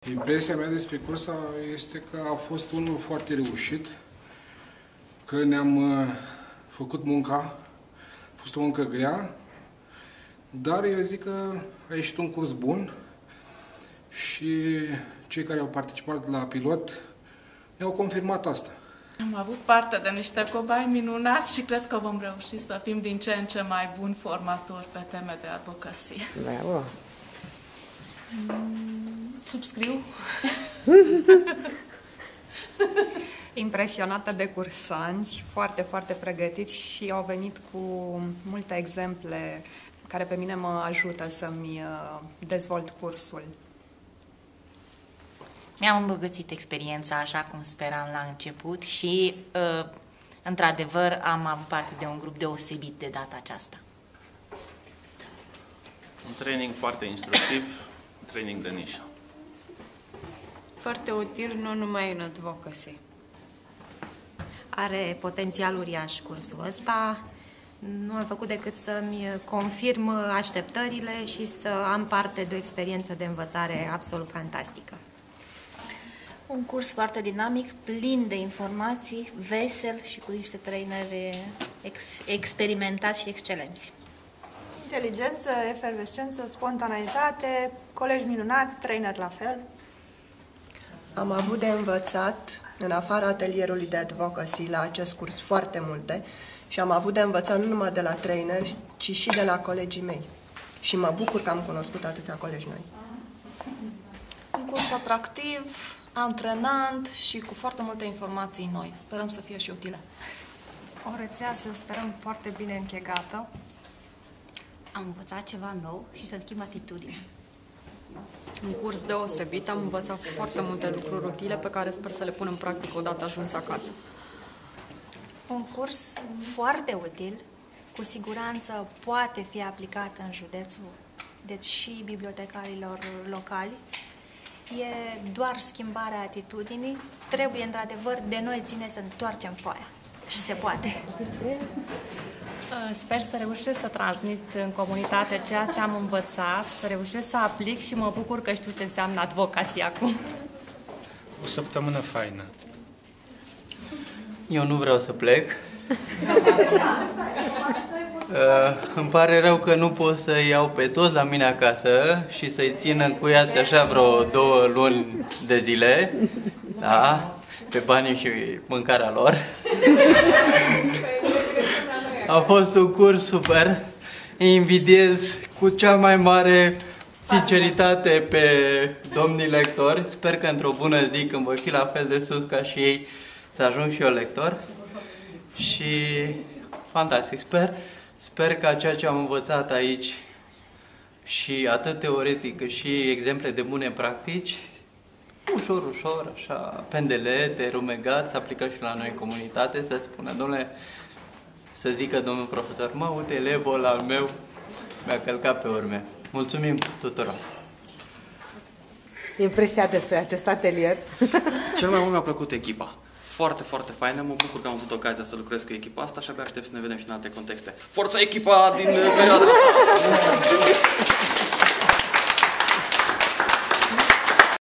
Impresia mea despre curs este că a fost unul foarte reușit, că ne-am făcut munca, a fost o muncă grea, dar eu zic că a ieșit un curs bun și cei care au participat la pilot ne-au confirmat asta. Am avut parte de niște cobai minunați și cred că vom reuși să fim din ce în ce mai buni formatori pe teme de advocacy. Bravo! Subscriu. Impresionată de cursanți, foarte, foarte pregătiți și au venit cu multe exemple care pe mine mă ajută să-mi dezvolt cursul. Mi-am îmbogățit experiența așa cum speram la început și, într-adevăr, am avut parte de un grup deosebit de data aceasta. Un training foarte instructiv, un training de nișă. Foarte util, nu numai în advocacy. Are potențial uriaș cursul ăsta. Nu am făcut decât să-mi confirm așteptările și să am parte de o experiență de învățare absolut fantastică. Un curs foarte dinamic, plin de informații, vesel și cu niște traineri experimentați și excelenți. Inteligență, efervescență, spontaneitate, colegi minunați, trainer la fel. Am avut de învățat, în afara atelierului de advocacy, la acest curs foarte multe și am avut de învățat nu numai de la trainer, ci și de la colegii mei. Și mă bucur că am cunoscut atâția colegi noi. Un curs atractiv, antrenant și cu foarte multe informații noi. Sperăm să fie și utile. O rețea, să sperăm, foarte bine închegată. Am învățat ceva nou și să-mi schimb atitudinea. Un curs deosebit, am învățat foarte multe lucruri utile pe care sper să le pun în practică odată ajuns acasă. Un curs foarte util, cu siguranță poate fi aplicat în județul, deci și bibliotecarilor locali. E doar schimbarea atitudinii, trebuie într-adevăr de noi ține să întoarcem foaia și se poate. Sper să reușesc să transmit în comunitate ceea ce am învățat, să reușesc să aplic și mă bucur că știu ce înseamnă advocacy acum. O săptămână faină. Eu nu vreau să plec. Îmi pare rău că nu pot să iau pe toți la mine acasă și să-i țin încuiați așa vreo 2 luni de zile, da, pe banii și mâncarea lor. A fost un curs super, invidiez cu cea mai mare sinceritate pe domnii lectori. Sper că într-o bună zi, când voi fi la fel de sus ca și ei, să ajung și eu lector. Și fantastic, sper că ceea ce am învățat aici, și atât teoretic cât și exemple de bune practici, ușor, ușor, așa, pendelete, rumegat, să aplică și la noi în comunitate, să spună, domnule, să zică domnul profesor, mă, uite, elevul al meu mi-a călcat pe urme. Mulțumim tuturor! Impresia despre acest atelier? Cel mai mult mi-a plăcut echipa. Foarte, foarte faină. Mă bucur că am avut ocazia să lucrez cu echipa asta și abia aștept să ne vedem și în alte contexte. Forța echipa din perioada asta!